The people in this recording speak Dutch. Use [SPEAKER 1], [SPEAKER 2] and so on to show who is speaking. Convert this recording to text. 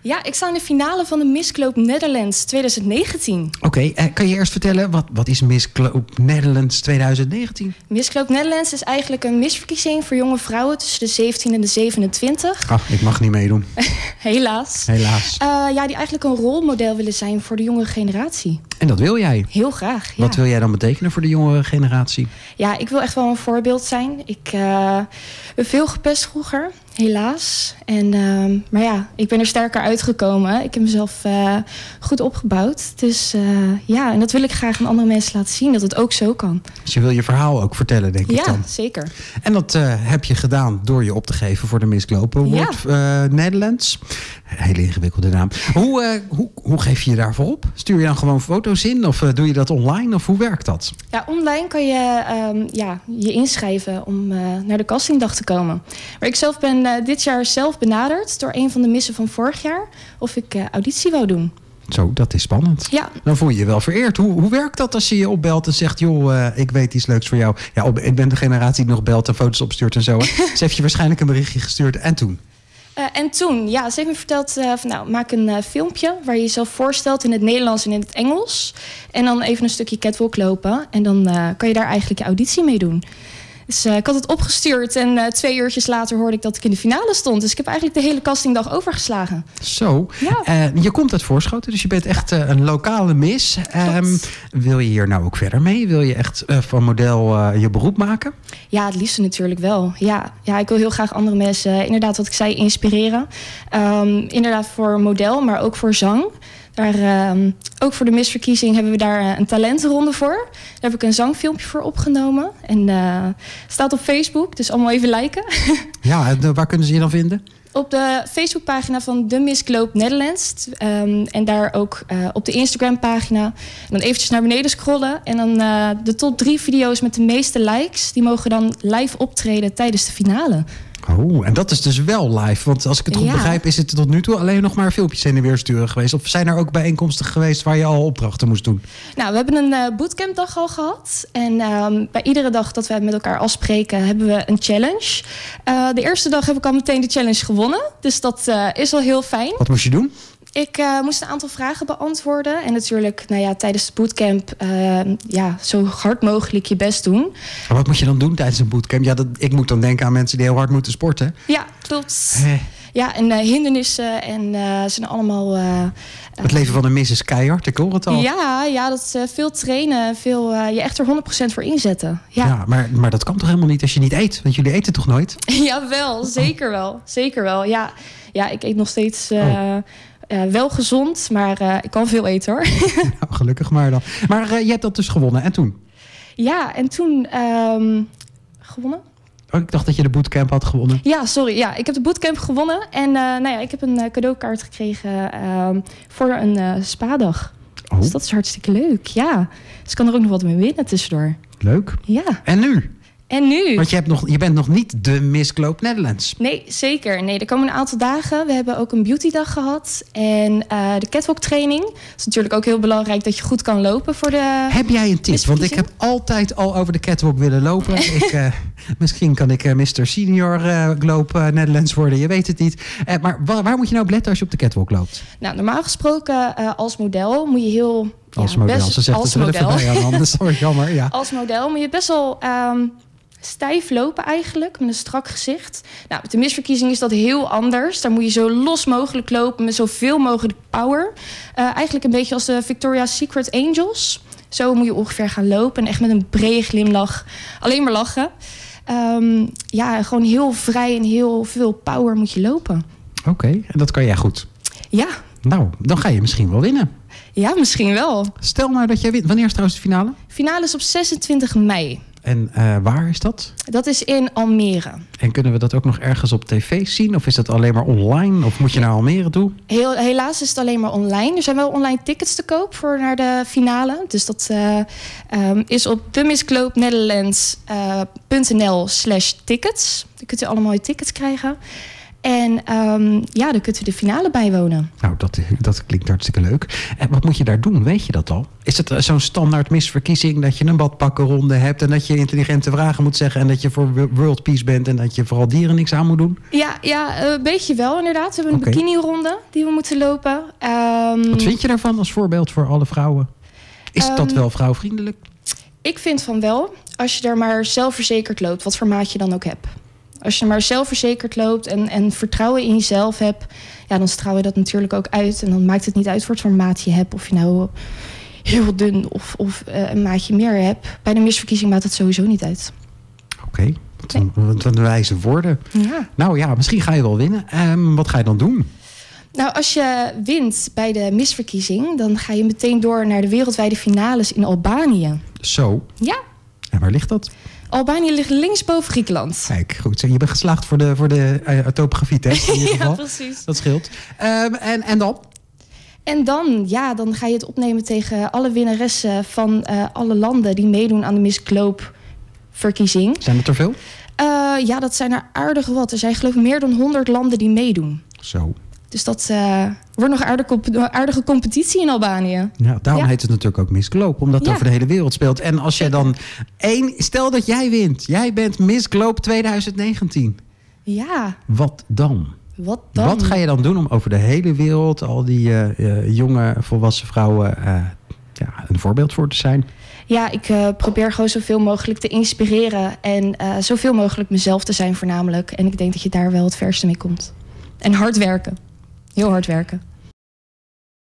[SPEAKER 1] Ja, ik sta in de finale van de Miss Globe Netherlands 2019.
[SPEAKER 2] Oké, kan je eerst vertellen, wat is Miss Globe Netherlands 2019?
[SPEAKER 1] Miss Globe Netherlands is eigenlijk een misverkiezing voor jonge vrouwen tussen de 17 en de 27.
[SPEAKER 2] Ah, ik mag niet meedoen.
[SPEAKER 1] Helaas. Die eigenlijk een rolmodel willen zijn voor de jongere generatie.
[SPEAKER 2] En dat wil jij?
[SPEAKER 1] Heel graag, ja.
[SPEAKER 2] Wat wil jij dan betekenen voor de jongere generatie?
[SPEAKER 1] Ja, ik wil echt wel een voorbeeld zijn. Ik ben veel gepest vroeger, helaas. Maar ja, ik ben er sterker uitgekomen. Ik heb mezelf goed opgebouwd. Dus en dat wil ik graag aan andere mensen laten zien, dat het ook zo kan.
[SPEAKER 2] Dus je wil je verhaal ook vertellen, denk ik dan?
[SPEAKER 1] Ja, zeker.
[SPEAKER 2] En dat heb je gedaan door je op te geven voor de Miss Globe Award Netherlands. Hele ingewikkelde naam. Hoe geef je je daarvoor op? Stuur je dan gewoon foto's in? Of doe je dat online? Of hoe werkt dat?
[SPEAKER 1] Ja, online kan je je inschrijven om naar de castingdag te komen. Maar ik zelf ben dit jaar zelf benaderd door een van de missen van vorig jaar of ik auditie wou doen.
[SPEAKER 2] Zo, dat is spannend.
[SPEAKER 1] Ja.
[SPEAKER 2] Dan voel je je wel vereerd. Hoe werkt dat als je je opbelt en zegt... joh, ik weet iets leuks voor jou. Ja, ik ben de generatie die nog belt en foto's opstuurt en zo. Ze heeft je waarschijnlijk een berichtje gestuurd. En toen?
[SPEAKER 1] Ze heeft me verteld... maak een filmpje waar je jezelf voorstelt in het Nederlands en in het Engels. En dan even een stukje catwalk lopen. En dan kan je daar eigenlijk je auditie mee doen. Dus ik had het opgestuurd en 2 uurtjes later hoorde ik dat ik in de finale stond. Dus ik heb eigenlijk de hele castingdag overgeslagen.
[SPEAKER 2] Zo.
[SPEAKER 1] Ja.
[SPEAKER 2] Je komt uit Voorschoten, dus je bent echt een lokale miss. Wil je hier nou ook verder mee? Wil je echt van model je beroep maken?
[SPEAKER 1] Ja, het liefste natuurlijk wel. Ja, ik wil heel graag andere mensen, inderdaad wat ik zei, inspireren. Inderdaad voor model, maar ook voor zang. Ook voor de misverkiezing hebben we daar een talentenronde voor. Daar heb ik een zangfilmpje voor opgenomen. En staat op Facebook, dus allemaal even liken.
[SPEAKER 2] Ja, waar kunnen ze je dan vinden?
[SPEAKER 1] Op de Facebookpagina van de Miss Globe Netherlands. En daar ook op de Instagram-pagina. En dan eventjes naar beneden scrollen. En dan de top 3 video's met de meeste likes... die mogen dan live optreden tijdens de finale.
[SPEAKER 2] Oh, en dat is dus wel live. Want als ik het goed begrijp, is het tot nu toe alleen nog maar filmpjes heen en weer sturen geweest. Of zijn er ook bijeenkomsten geweest waar je al opdrachten moest doen? Nou,
[SPEAKER 1] we hebben een bootcampdag al gehad. En bij iedere dag dat we met elkaar afspreken, hebben we een challenge. De eerste dag heb ik al meteen de challenge gewonnen. Dus dat is al heel fijn.
[SPEAKER 2] Wat moest je doen?
[SPEAKER 1] Ik moest een aantal vragen beantwoorden. En natuurlijk tijdens de bootcamp zo hard mogelijk je best doen.
[SPEAKER 2] Maar wat moet je dan doen tijdens een bootcamp? Ja, ik moet dan denken aan mensen die heel hard moeten sporten.
[SPEAKER 1] Ja, klopt. Ja, en hindernissen en zijn allemaal...
[SPEAKER 2] het leven van een miss is keihard, ik hoor het al.
[SPEAKER 1] Ja, dat is veel trainen, veel je echt er 100% voor inzetten.
[SPEAKER 2] Ja, maar dat kan toch helemaal niet als je niet eet? Want jullie eten toch nooit?
[SPEAKER 1] Jawel, zeker wel. Zeker wel, ja. Ja, ik eet nog steeds... wel gezond, maar ik kan veel eten, hoor.
[SPEAKER 2] Nou, gelukkig maar dan. Maar je hebt dat dus gewonnen. En toen?
[SPEAKER 1] Ja, en toen gewonnen.
[SPEAKER 2] Oh, ik dacht dat je de bootcamp had gewonnen.
[SPEAKER 1] Ja, sorry. Ja, ik heb de bootcamp gewonnen. En ik heb een cadeaukaart gekregen voor een spa-dag.
[SPEAKER 2] Oh.
[SPEAKER 1] Dus dat is hartstikke leuk, ja. Dus ik kan er ook nog wat mee winnen tussendoor.
[SPEAKER 2] Leuk.
[SPEAKER 1] Ja.
[SPEAKER 2] En nu?
[SPEAKER 1] En nu?
[SPEAKER 2] Want je bent nog niet de Miss Globe Netherlands.
[SPEAKER 1] Nee, zeker. Nee, er komen een aantal dagen. We hebben ook een beautydag gehad. En de catwalk training. Het is natuurlijk ook heel belangrijk dat je goed kan lopen voor de...
[SPEAKER 2] Heb jij een tip? Want ik heb altijd al over de catwalk willen lopen. Misschien kan ik Mr. Senior Globe Netherlands worden. Je weet het niet. Maar waar moet je nou op letten als je op de catwalk loopt?
[SPEAKER 1] Nou, normaal gesproken als model moet je heel...
[SPEAKER 2] Als model. Ze zegt het er wel even bij aan handen. Sorry, jammer. Ja.
[SPEAKER 1] Als model moet je best wel... stijf lopen eigenlijk, met een strak gezicht. Nou, met de misverkiezing is dat heel anders. Daar moet je zo los mogelijk lopen met zoveel mogelijk power. Eigenlijk een beetje als de Victoria's Secret Angels. Zo moet je ongeveer gaan lopen en echt met een brede glimlach alleen maar lachen. Gewoon heel vrij en heel veel power moet je lopen.
[SPEAKER 2] Oké, en dat kan jij goed.
[SPEAKER 1] Ja.
[SPEAKER 2] Nou, dan ga je misschien wel winnen.
[SPEAKER 1] Ja, misschien wel.
[SPEAKER 2] Stel nou dat jij wint. Wanneer is trouwens de finale?
[SPEAKER 1] Finale is op 26 mei.
[SPEAKER 2] En waar is dat?
[SPEAKER 1] Dat is in Almere.
[SPEAKER 2] En kunnen we dat ook nog ergens op tv zien? Of is dat alleen maar online? Of moet je naar Almere toe?
[SPEAKER 1] Helaas is het alleen maar online. Er zijn wel online tickets te koop voor naar de finale. Dus dat is op themissglobenetherlands.nl/tickets. Dan kunt u allemaal je tickets krijgen. En dan kunt u de finale bijwonen.
[SPEAKER 2] Nou, dat klinkt hartstikke leuk. En wat moet je daar doen? Weet je dat al? Is het zo'n standaard misverkiezing dat je een badpakkenronde hebt en dat je intelligente vragen moet zeggen en dat je voor world peace bent en dat je vooral dieren niks aan moet doen?
[SPEAKER 1] Ja, een beetje wel inderdaad. We hebben een bikinironde die we moeten lopen.
[SPEAKER 2] Wat vind je daarvan als voorbeeld voor alle vrouwen? Is dat wel vrouwvriendelijk?
[SPEAKER 1] Ik vind van wel. Als je er maar zelfverzekerd loopt, wat voor maat je dan ook hebt. Als je maar zelfverzekerd loopt en vertrouwen in jezelf hebt, dan straal je dat natuurlijk ook uit. En dan maakt het niet uit wat voor maat je hebt. Of je nou heel dun of een maatje meer hebt. Bij de misverkiezing maakt het sowieso niet uit.
[SPEAKER 2] Oké, wat een wijze woorden.
[SPEAKER 1] Ja.
[SPEAKER 2] Nou ja, misschien ga je wel winnen. Wat ga je dan doen?
[SPEAKER 1] Nou, als je wint bij de misverkiezing, dan ga je meteen door naar de wereldwijde finales in Albanië.
[SPEAKER 2] Zo?
[SPEAKER 1] Ja.
[SPEAKER 2] En waar ligt dat?
[SPEAKER 1] Albanië ligt linksboven Griekenland.
[SPEAKER 2] Kijk, goed. Je bent geslaagd voor de topografie-test in ieder geval.
[SPEAKER 1] Ja, precies.
[SPEAKER 2] Dat scheelt. En dan?
[SPEAKER 1] En dan ga je het opnemen tegen alle winnaressen van alle landen die meedoen aan de Miss Globe-verkiezing.
[SPEAKER 2] Zijn het er veel?
[SPEAKER 1] Dat zijn er aardig wat. Er zijn geloof ik meer dan 100 landen die meedoen.
[SPEAKER 2] Zo.
[SPEAKER 1] Dus dat wordt nog een aardige competitie in Albanië.
[SPEAKER 2] Ja, daarom heet het natuurlijk ook Miss Globe, omdat het over de hele wereld speelt. En als jij dan stel dat jij wint. Jij bent Miss Globe 2019.
[SPEAKER 1] Ja.
[SPEAKER 2] Wat dan? Wat ga je dan doen om over de hele wereld al die jonge volwassen vrouwen een voorbeeld voor te zijn?
[SPEAKER 1] Ja, ik probeer gewoon zoveel mogelijk te inspireren en zoveel mogelijk mezelf te zijn voornamelijk. En ik denk dat je daar wel het verste mee komt. En hard werken. Heel hard werken.